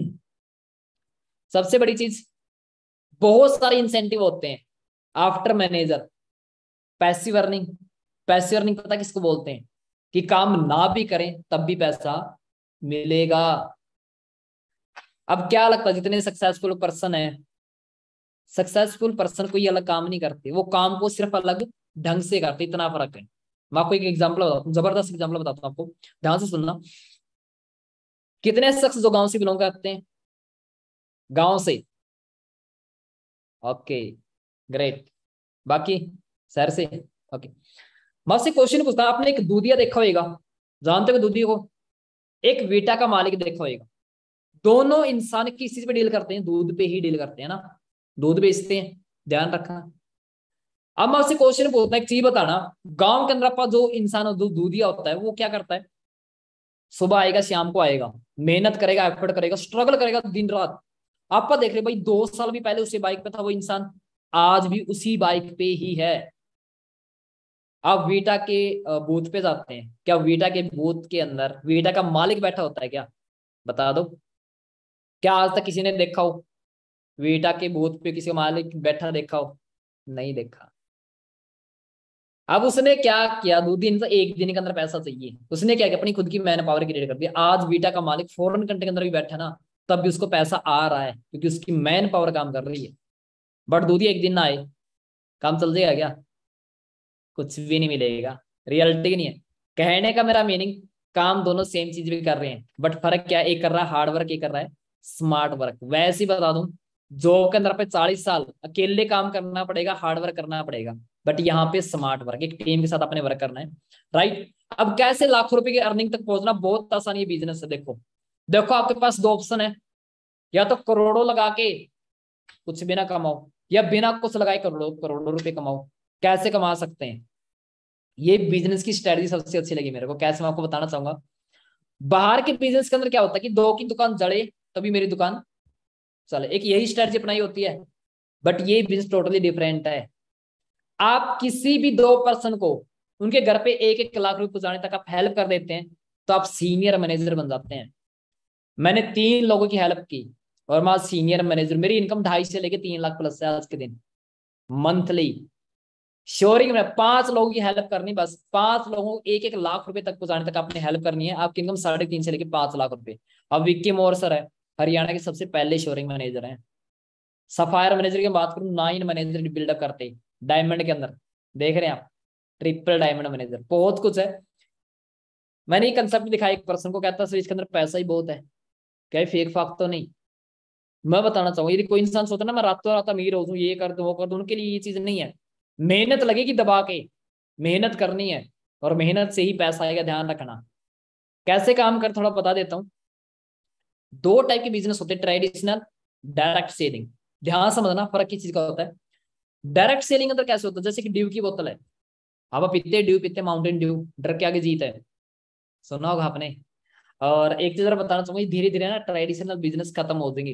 Speaker 1: सबसे बड़ी चीज, बहुत सारे इंसेंटिव होते हैं after manager. Passive earning, passive earning पता किसको बोलते हैं, कि काम ना भी करें तब भी पैसा मिलेगा। अब क्या लगता है, जितने सक्सेसफुल पर्सन है, सक्सेसफुल पर्सन कोई अलग काम नहीं करते, वो काम को सिर्फ अलग ढंग से करते, इतना फर्क है। मैं आपको एक एग्जांपल बताता हूँ, जबरदस्त एग्जांपल बताता हूँ आपको, ध्यान से सुनना। कितने शख्स जो गांव से बिलोंग करते हैं, गांव से, ओके ग्रेट। बाकी शहर से, ओके। मैं आपसे क्वेश्चन पूछता हूं, आपने एक दूधिया देखा होगा, जानते हो दूधिया को, एक वीटा का मालिक देखा होगा। दोनों इंसान किस चीज पे डील करते हैं, दूध पे ही डील करते हैं ना, दूध बेचते हैं, ध्यान रखना। अब मैं आपसे क्वेश्चन पूछता हूं, एक चीज बताना। गांव के अंदर आपका जो इंसान दूधिया होता है, वो क्या करता है, सुबह आएगा शाम को आएगा, मेहनत करेगा, एफर्ट करेगा, स्ट्रगल करेगा दिन रात। आप देख रहे भाई, 2 साल भी पहले उसी बाइक पे था वो इंसान, आज भी उसी बाइक पे ही है। आप वीटा के बूथ पे जाते हैं, क्या वीटा के बूथ के अंदर वीटा का मालिक बैठा होता है क्या, बता दो। क्या आज तक किसी ने देखा हो वीटा के बूथ पे किसी का मालिक बैठा देखा हो, नहीं देखा। अब उसने क्या किया, 2 दिन से 1 दिन के अंदर पैसा चाहिए, उसने क्या किया, अपनी खुद की मैन पावर क्रिएट कर दी। आज वीटा का मालिक फॉरेन कंट्री के अंदर भी बैठा ना, तब भी उसको पैसा आ रहा है, क्योंकि उसकी मैन पावर काम कर रही है। बट दूधी 1 दिन ना आए, काम चल जाएगा क्या, कुछ भी नहीं मिलेगा। रियलिटी नहीं है। कहने का मेरा मीनिंग, काम दोनों सेम चीज भी कर रहे हैं, बट फर्क क्या है, एक कर रहा है हार्ड वर्क, एक कर रहा है स्मार्ट वर्क। वैसे ही बता दूं, जॉब के अंदर पे 40 साल अकेले काम करना पड़ेगा, हार्ड वर्क करना पड़ेगा। बट यहाँ पे स्मार्ट वर्क, एक टीम के साथ अपने वर्क करना है, राइट। अब कैसे लाखों रुपए की अर्निंग तक पहुंचना, बहुत आसान ये बिजनेस है। देखो देखो, आपके पास 2 ऑप्शन है, या तो करोड़ों लगा के कुछ भी ना कमाओ, या बिना कुछ लगाए करोड़ों करोड़ों रुपए कमाओ। कैसे कमा सकते हैं, ये बिजनेस की स्ट्रेटजी सबसे अच्छी लगी मेरे को, कैसे मैं आपको बताना चाहूंगा। बाहर के बिजनेस के अंदर क्या होता है कि 2 की दुकान जड़े तभी मेरी दुकान चले, एक यही स्ट्रेटजी अपनाई होती है। बट ये बिजनेस टोटली डिफरेंट है। आप किसी भी 2 पर्सन को उनके घर पे 1-1 लाख रुपए पहुंचाने तक आप हेल्प कर देते हैं, तो आप सीनियर मैनेजर बन जाते हैं। मैंने 3 लोगों की हेल्प की, और मैं सीनियर मैनेजर, मेरी इनकम 2.5 से लेके 3 लाख प्लस है आज के दिन, मंथली। श्योरिंग में 5 लोगों की हेल्प करनी, बस 5 लोगों को 1-1 लाख रुपए तक पहुंचाने तक आपने हेल्प करनी है, आपकी इनकम 3.5 से लेके 5 लाख रुपए। अब विक्की मोर सर है, हरियाणा के सबसे पहले श्योरिंग मैनेजर हैं। सफायर मैनेजर की बात करूं, 9 मैनेजर बिल्डअप करते डायमंड के अंदर, देख रहे हैं आप, ट्रिपल डायमंड मैनेजर, बहुत कुछ है। मैंने ये कंसेप्ट दिखाया एक पर्सन को, कहता है सर इसके अंदर पैसा ही बहुत है, क्या फेक फाक तो नहीं। मैं बताना चाहूंगा, यदि कोई इंसान सोचता ना मैं रातों रात अमीर हो दूं, ये कर दूं वो कर दूं, उनके लिए ये चीज नहीं है। मेहनत लगेगी दबा के, मेहनत करनी है, और मेहनत से ही पैसा आएगा, ध्यान रखना। कैसे काम कर, थोड़ा बता देता हूँ। 2 टाइप के बिजनेस होते हैं, ट्रेडिशनल, डायरेक्ट सेलिंग। ध्यान समझना, फर्क किस चीज का होता है। डायरेक्ट सेलिंग अंदर कैसे होता है, जैसे कि ड्यू की बोतल है, आप पीते ड्यू पीते, माउंटेन ड्यू, डर के आगे जीत है, सुना होगा आपने। और एक चीज और बताना चाहूंगा, धीरे धीरे ना ट्रेडिशनल बिजनेस खत्म हो जाएंगे।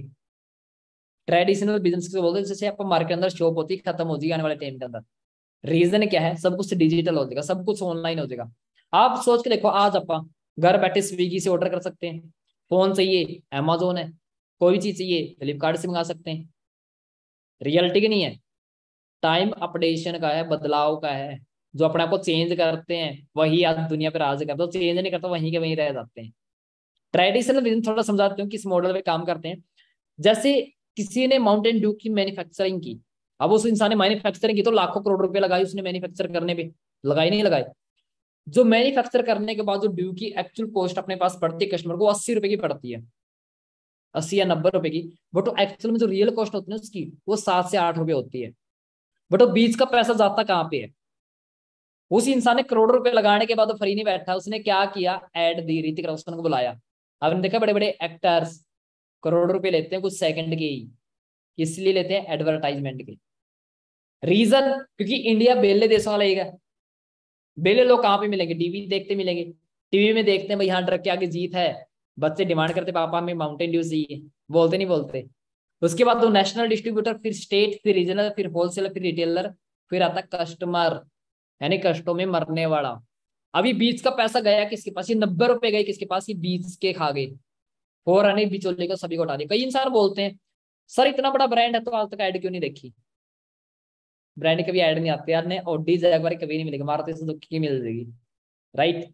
Speaker 1: ट्रेडिशनल बिजनेस को बोलते हैं, जैसे आपको मार्केट के अंदर शॉप होती है, खत्म हो जाएगी आने वाले टाइम के अंदर। रीजन क्या है, सब कुछ डिजिटल हो जाएगा, सब कुछ ऑनलाइन हो जाएगा। आप सोच के देखो, आज आप घर बैठे स्विगी से ऑर्डर कर सकते हैं, फोन चाहिए अमेजोन है, कोई भी चीज चाहिए फ्लिपकार्ट से मंगा सकते हैं। रियलिटी की नहीं है, टाइम अपडेशन का है, बदलाव का है। जो अपने आप को चेंज करते हैं वही आज दुनिया पे राज करते हैं, चेंज नहीं करते वहीं के वहीं रह जाते हैं। ट्रेडिशनल बिजनेस थोड़ा समझाते हूँ किस मॉडल पे काम करते हैं। जैसे किसी ने माउंटेन ड्यू की मैन्युफैक्चरिंग की, अब उस इंसान ने मैन्युफैक्चरिंग की तो लाखों करोड़ रुपए लगाई उसने मैन्युफैक्चर करने पे, लगाई नहीं लगाई। जो मैन्युफैक्चर करने के बाद जो ड्यू की एक्चुअल कॉस्ट अपने पास पड़ती है कस्टमर को 80 रुपए की पड़ती है, 80 या 90 रुपए की। बट वो एक्चुअल में जो रियल कॉस्ट होती है उसकी वो 7 से 8 रुपए होती है। बट वो बीच का पैसा जाता कहाँ पे है? उस इंसान ने करोड़ों रुपए लगाने के बाद वो फ्री नहीं बैठा, उसने क्या किया, एड दी, ऋतिक रोशन को बुलाया। आपने देखा बड़े बड़े एक्टर्स करोड़ रुपए लेते हैं कुछ सेकंड के ही, इसलिए लेते हैं एडवर्टाइजमेंट के। रीजन क्योंकि इंडिया बेले देशों वाला एक है। बेले लोग कहाँ पे मिलेंगे? टीवी देखते मिलेंगे। टीवी में देखते हैं भाई यहाँ ट्रक के आगे जीत है, बच्चे डिमांड करते पापा हमें माउंटेन ड्यू चाहिए, बोलते नहीं बोलते। उसके बाद वो नेशनल डिस्ट्रीब्यूटर, फिर स्टेट, फिर रीजनल, फिर होलसेलर, फिर रिटेलर, फिर आता कस्टमर, यानी कष्टों में मरने वाला। अभी बीच का पैसा गया किसके पास? ये 90 रुपए गए किसके पास? ये बीच के खा गए। और अने बिचौले को सभी को उठा दिया। कई इंसान बोलते हैं सर इतना बड़ा ब्रांड है तो आज तक ऐड क्यों नहीं देखी? ब्रांड कभी ऐड नहीं आते यार, ने ऑडी जैगवार कभी नहीं मिलेगी, मारुति सुजुकी की मिल जाएगी, राइट।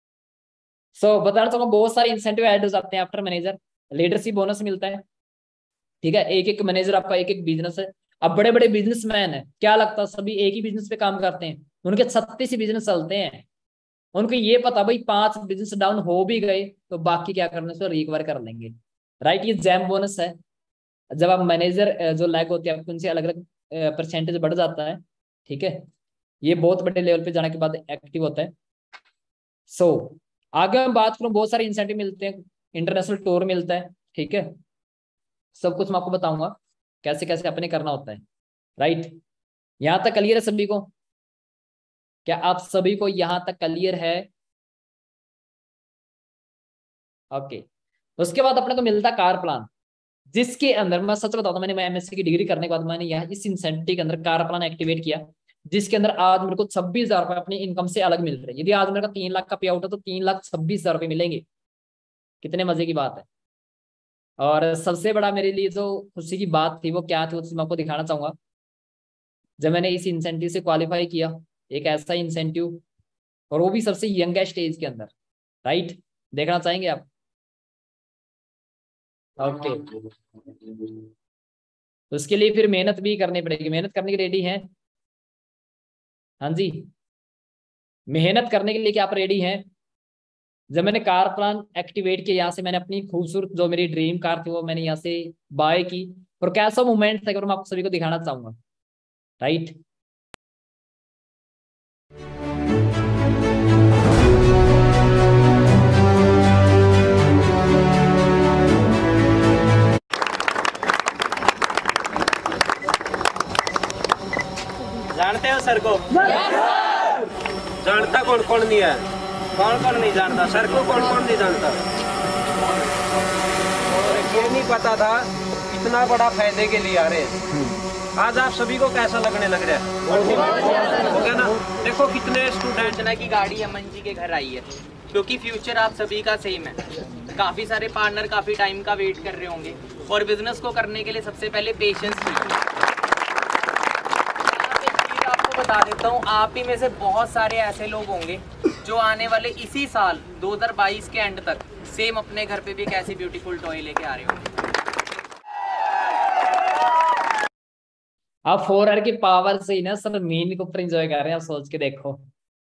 Speaker 1: सो बताना चाहूंगा बहुत सारे इंसेंटिव ऐड हो जाते हैं आफ्टर मैनेजर। लीडरशिप बोनस मिलता है, ठीक है। एक एक मैनेजर आपका एक एक बिजनेस है। अब बड़े बड़े बिजनेसमैन है, क्या लगता है सभी एक ही बिजनेस पे काम करते हैं? उनके 36 बिजनेस चलते हैं। उनको ये पता भाई 5 बिजनेस डाउन हो भी गए तो बाकी क्या करने से रिकवर कर लेंगे, राइट। ये जैम बोनस है। जब आप मैनेजर जो लैग होते हैं आपको उनसे अलग अलग परसेंटेज बढ़ जाता है, ठीक है। ये बहुत बड़े लेवल पे जाने के बाद एक्टिव होता है। सो आगे मैं बात करूं, बहुत सारे इंसेंटिव मिलते हैं, इंटरनेशनल टूर मिलता है, ठीक है। सब कुछ मैं आपको बताऊंगा कैसे कैसे अपने करना होता है, राइट। यहां तक क्लियर है सभी को? क्या आप सभी को यहां तक क्लियर है? ओके। उसके बाद अपने को मिलता कार प्लान, जिसके अंदर मैं सच बताता हूं, मैंने एमएससी की डिग्री करने के बाद मैंने यहाँ इस इंसेंटिव के अंदर कार प्लान एक्टिवेट किया, जिसके अंदर आज मेरे को 26,000 रुपए अपनी इनकम से अलग मिल रहे हैं। यदि आज मेरे का 3 लाख का पे आउट है तो 3,26,000 रुपए मिलेंगे। कितने मजे की बात है। और सबसे बड़ा मेरे लिए जो खुशी की बात थी वो क्या थी, वो मैं आपको दिखाना चाहूंगा। जब मैंने इस इंसेंटिव से क्वालिफाई किया, एक ऐसा इंसेंटिव, और वो भी सबसे यंगेस्ट एज के अंदर, राइट। देखना चाहेंगे आप? ओके। तो उसके लिए फिर मेहनत भी करनी पड़ेगी। मेहनत करने की रेडी हैं? हाँ जी, मेहनत करने के लिए क्या आप रेडी हैं? जब मैंने कार प्लान एक्टिवेट किया, यहाँ से मैंने अपनी खूबसूरत जो मेरी ड्रीम कार थी वो मैंने यहाँ से बाय की, और कैसा मोमेंट था मैं आप सभी को दिखाना चाहूंगा, राइट।
Speaker 2: जानते हो सर को? जानता कौन कौन नहीं है? कौन कौन नहीं जानता सर को? कौन कौन नहीं जानता? और ये नहीं पता था इतना बड़ा फायदे के लिए आ रहे हैं। आज आप सभी को कैसा लगने लग रहा है? हो गया ना? देखो कितने स्टूडेंट
Speaker 3: की गाड़ी अमन जी के घर आई है, क्योंकि फ्यूचर आप सभी का सेम है। काफी सारे पार्टनर काफी टाइम का वेट कर रहे होंगे, और बिजनेस को करने के लिए सबसे पहले पेशेंस चाहिए। आपको बता देता हूँ, आप ही में से बहुत सारे ऐसे लोग होंगे जो आने वाले इसी साल 2022 के एंड तक सेम अपने घर पे भी एक ऐसी ब्यूटीफुल टॉय लेके आ रहे होंगे।
Speaker 1: आप 4R की पावर से ही ना सर मेन के ऊपर एंजॉय कर रहे हैं, आप सोच के देखो।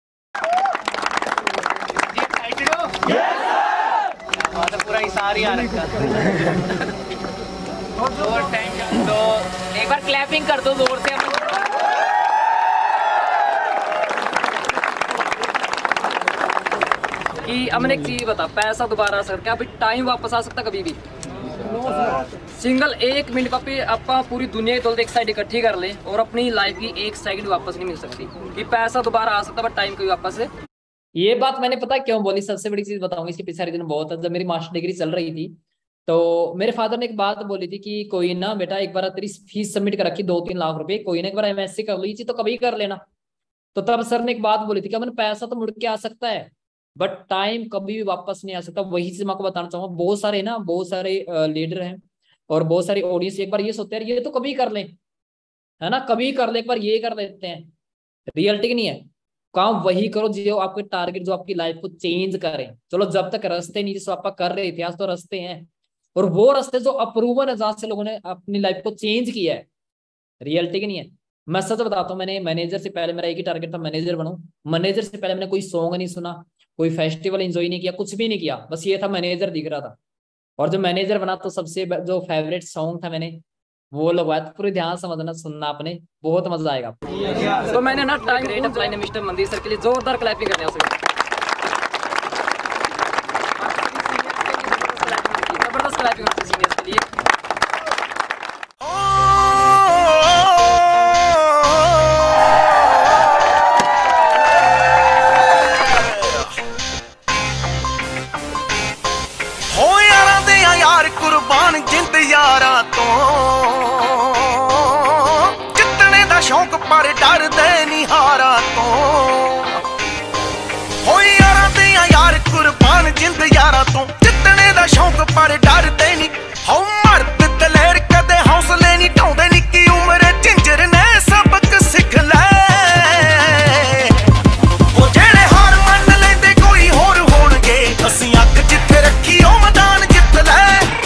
Speaker 3: पूरा इशार ही आ रखा तो एक बार क्लैपिंग कर दो जोर से। कि हमने एक चीज बता, पैसा दोबारा आ सकता है, अभी टाइम वापस आ सकता कभी भी। सिंगल 1 मिनट पे आप पूरी दुनिया की दौलत एक साइड इकट्ठी कर लें और अपनी लाइफ की 1 सेकंड वापस नहीं मिल सकती। कि पैसा दोबारा आ सकता है बट टाइम कभी वापस है।
Speaker 1: ये बात मैंने पता क्यों बोली, सबसे बड़ी चीज बताऊंगी इसके पीछे रीजन बहुत है। जब मेरी मास्टर डिग्री चल रही थी तो मेरे फादर ने एक बात बोली थी कि कोई ना बेटा, एक बार तेरी फीस सबमिट कर रखी 2-3 लाख रुपए, कोई ना एक बार एमएससी कर लीजिए तो कभी कर लेना। तो तब सर ने एक बात बोली थी कि मैंने पैसा तो मुड़ के आ सकता है बट टाइम कभी भी वापस नहीं आ सकता। वही चीज मैं आपको बताना चाहूंगा। बहुत सारे लीडर हैं और बहुत सारी ऑडियंस एक बार ये सोचते हैं ये तो कभी कर ले, है ना, कभी कर ले, एक बार ये कर लेते हैं। रियलिटी नहीं है, काम वही करो जो आपके टारगेट, जो आपकी लाइफ को चेंज करे। चलो जब तक रास्ते नहीं जिसको आप कर रहे थे, आज तो रास्ते हैं, और वो रास्ते जो अप्रूवल है, जहां से लोगों ने अपनी लाइफ को चेंज किया है। रियलिटी नहीं है। मैं सच बताता हूँ, मैंने मैनेजर से पहले मेरा एक ही टारगेट था, मैनेजर बनूं। मैनेजर से पहले मैंने कोई सॉन्ग नहीं सुना, कोई फेस्टिवल एंजॉय नहीं किया, कुछ भी नहीं किया, बस ये था मैनेजर दिख रहा था। और जो मैनेजर बना तो सबसे जो फेवरेट सॉन्ग था मैंने वो लगवाया। तो पूरी ध्यान समझना, सुनना आपने, बहुत मजा आएगा।
Speaker 3: तो मैंने ना टाइम ग्रेट अप्लाई मिस्टर मंदिर सर के लिए जोरदार क्लैपिंग करने हैं। जबरदस्त क्लैपिंग होती है सीनियर्स के लिए।
Speaker 4: कुर्बान जिंद यारा तो जितने दा शौक पर डर दे निहारा तो हो यारा दे यार कुर्बान जिंद यारा तो जितने दा शौक पर डर दे नी हो मर्द दलेर कदे हौसले नहीं ढाउंदे निक्की उम्र जिंजर ने सबक सिख ले ओ जेड़े हार मन लेंदे कोई होर होणगे असीं अख जिथे रखी ओ मैदान जित ले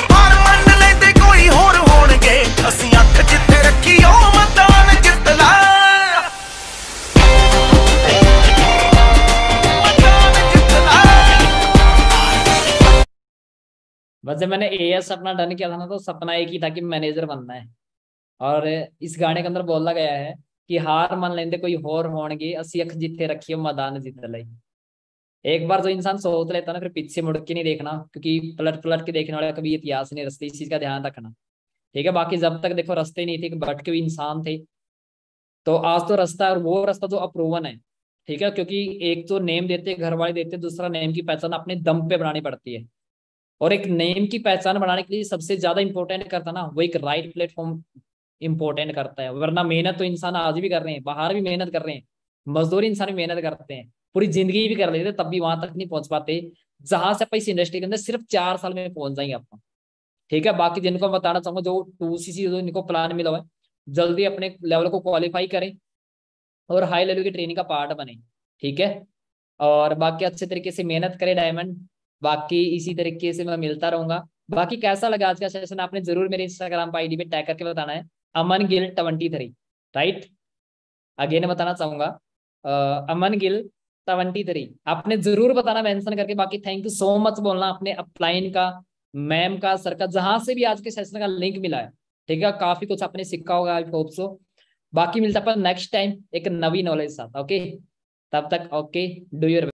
Speaker 1: बस जब मैंने एएस अपना डन किया था ना, तो सपना एक ही था कि मैनेजर बनना है। और इस गाने के अंदर बोला गया है कि हार मान लेंदे कोई होर होणगे असी अख जिथे रखियो मैदान जित लई। एक बार जो इंसान सोच लेता ना, फिर पीछे मुड़ के नहीं देखना, क्योंकि पलट पलट के देखने वाला कभी इतिहास नहीं रचते। इस चीज का ध्यान रखना, ठीक है। बाकी जब तक देखो रास्ते नहीं थे, भटके हुए इंसान थे, तो आज तो रास्ता, और वो रास्ता जो अप्रूवन है, ठीक है। क्योंकि एक तो नेम देते घर वाले देते, दूसरा नेम की पहचान अपने दम पे बनानी पड़ती है। और एक नेम की पहचान बनाने के लिए सबसे ज्यादा इंपॉर्टेंट करता ना, वो एक राइट प्लेटफॉर्म इंपॉर्टेंट करता है। वरना मेहनत तो इंसान आज भी कर रहे हैं, बाहर भी मेहनत कर रहे हैं, मजदूरी इंसान भी मेहनत करते हैं, पूरी जिंदगी भी कर लेते, तब भी वहां तक नहीं पहुंच पाते जहां से आप इस इंडस्ट्री के अंदर सिर्फ 4 साल में पहुंच जाएंगे आपको, ठीक है। बाकी जिनको मैं बताना चाहूंगा, जो 2CC जो इनको प्लान मिला हुआ है, जल्दी अपने लेवल को क्वालिफाई करें और हाई लेवल की ट्रेनिंग का पार्ट बने, ठीक है। और बाकी अच्छे तरीके से मेहनत करें डायमंड। बाकी इसी तरीके से मैं मिलता रहूंगा। बाकी कैसा लगा आज का सेशन, आपने जरूर मेरे इंस्टाग्राम पर आईडी पे टैग करके बताना है, अमन गिल 23, राइट। अगेन बताना चाहूंगा, अमन गिल 23 आपने जरूर बताना मेंशन करके। बाकी थैंक यू सो मच बोलना अपने अपलाइन का, मैम का, सर का, जहां से भी आज के सेशन का लिंक मिला है, ठीक है। काफी कुछ आपने सीखा होगा, आई होप सो। बाकी मिलता है नेक्स्ट टाइम एक नवी नॉलेज साथ, ओके। तब तक ओके, डू योर